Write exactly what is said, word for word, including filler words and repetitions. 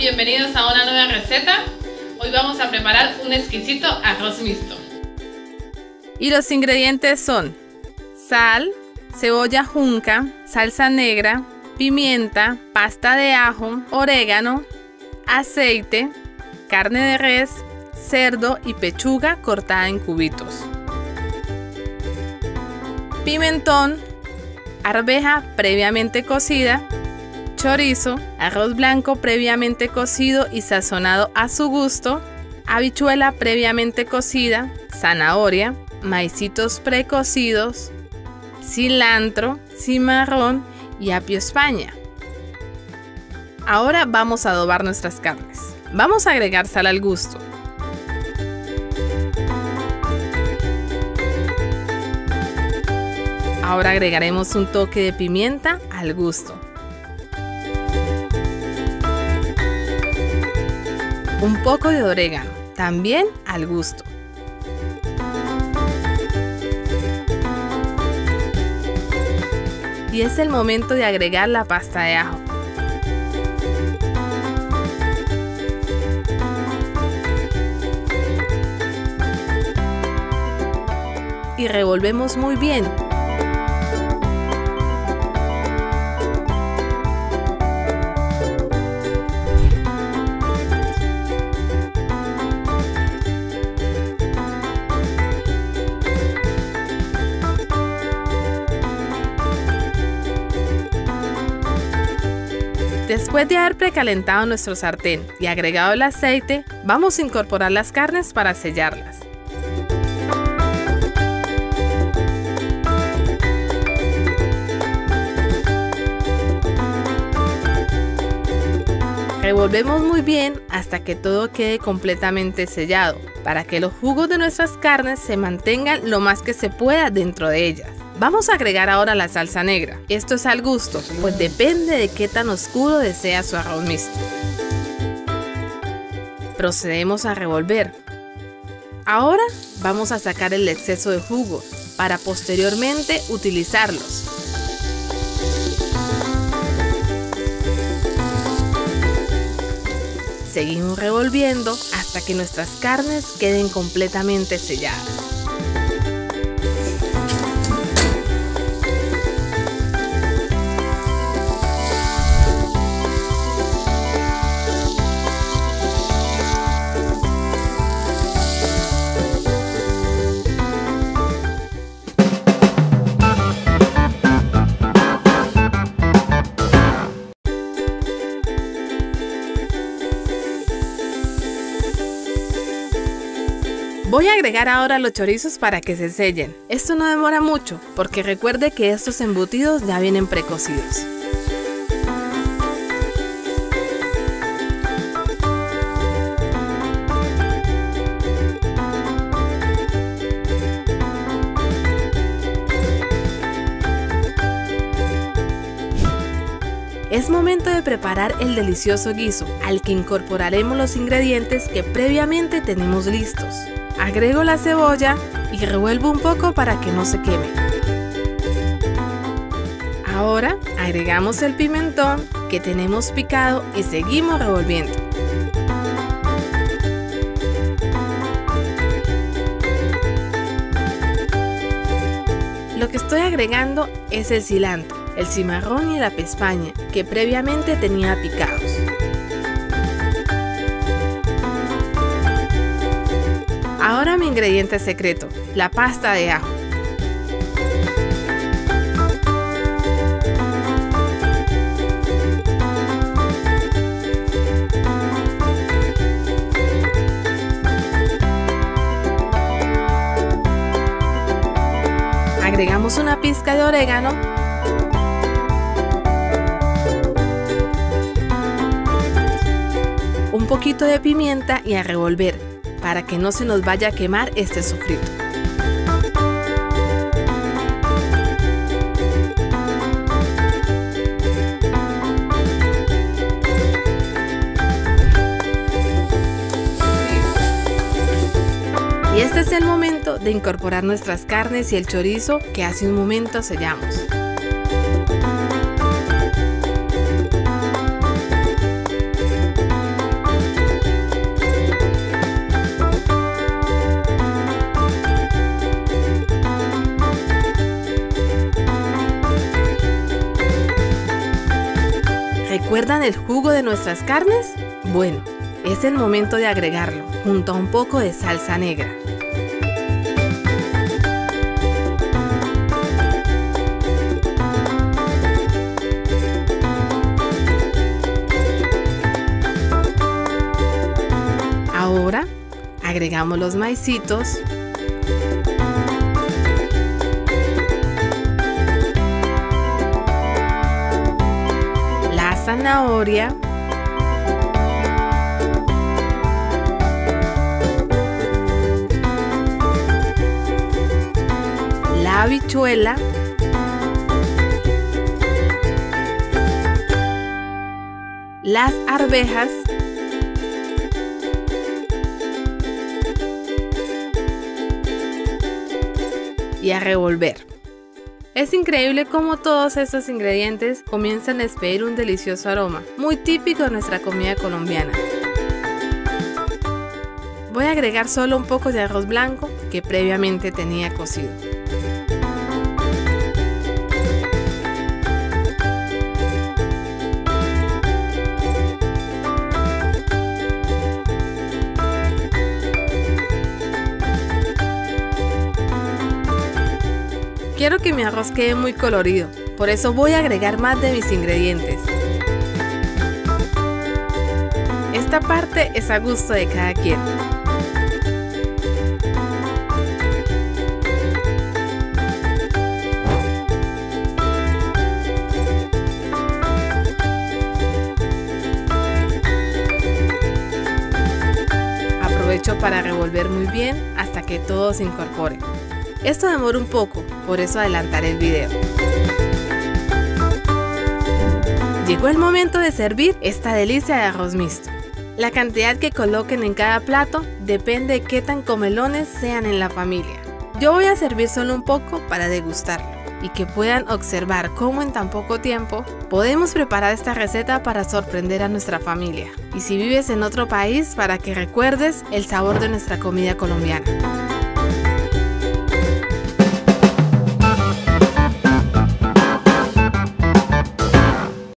bienvenidos a una nueva receta. Hoy vamos a preparar un exquisito arroz mixto. Y los ingredientes son sal, cebolla junca, salsa negra, pimienta, pasta de ajo, orégano, aceite, carne de res, cerdo y pechuga cortada en cubitos, pimentón, arveja previamente cocida, chorizo, arroz blanco previamente cocido y sazonado a su gusto, habichuela previamente cocida, zanahoria, maicitos precocidos, cilantro, cimarrón y apio España. Ahora vamos a adobar nuestras carnes. Vamos a agregar sal al gusto. Ahora agregaremos un toque de pimienta al gusto. Un poco de orégano, también al gusto. Y es el momento de agregar la pasta de ajo. Y revolvemos muy bien. Después de haber precalentado nuestro sartén y agregado el aceite, vamos a incorporar las carnes para sellarlas. Revolvemos muy bien hasta que todo quede completamente sellado, para que los jugos de nuestras carnes se mantengan lo más que se pueda dentro de ellas. Vamos a agregar ahora la salsa negra. Esto es al gusto, pues depende de qué tan oscuro desea su arroz mixto. Procedemos a revolver. Ahora vamos a sacar el exceso de jugo para posteriormente utilizarlos. Seguimos revolviendo hasta que nuestras carnes queden completamente selladas. Voy a agregar ahora los chorizos para que se sellen. Esto no demora mucho, porque recuerde que estos embutidos ya vienen precocidos. Es momento de preparar el delicioso guiso, al que incorporaremos los ingredientes que previamente tenemos listos. Agrego la cebolla y revuelvo un poco para que no se queme. Ahora agregamos el pimentón que tenemos picado y seguimos revolviendo. Lo que estoy agregando es el cilantro, el cimarrón y la apio España que previamente tenía picados. Ahora mi ingrediente secreto, la pasta de ajo. Agregamos una pizca de orégano. Un poquito de pimienta y a revolver, para que no se nos vaya a quemar este sofrito. Y este es el momento de incorporar nuestras carnes y el chorizo que hace un momento sellamos. ¿Recuerdan el jugo de nuestras carnes? Bueno, es el momento de agregarlo junto a un poco de salsa negra. Ahora agregamos los maicitos, la zanahoria, la habichuela, las arvejas y a revolver. Es increíble cómo todos estos ingredientes comienzan a despedir un delicioso aroma, muy típico de nuestra comida colombiana. Voy a agregar solo un poco de arroz blanco que previamente tenía cocido. Quiero que mi arroz quede muy colorido, por eso voy a agregar más de mis ingredientes. Esta parte es a gusto de cada quien. Aprovecho para revolver muy bien hasta que todo se incorpore. Esto demora un poco, por eso adelantaré el video. Llegó el momento de servir esta delicia de arroz mixto. La cantidad que coloquen en cada plato depende de qué tan comelones sean en la familia. Yo voy a servir solo un poco para degustarlo y que puedan observar cómo en tan poco tiempo podemos preparar esta receta para sorprender a nuestra familia. Y si vives en otro país, para que recuerdes el sabor de nuestra comida colombiana.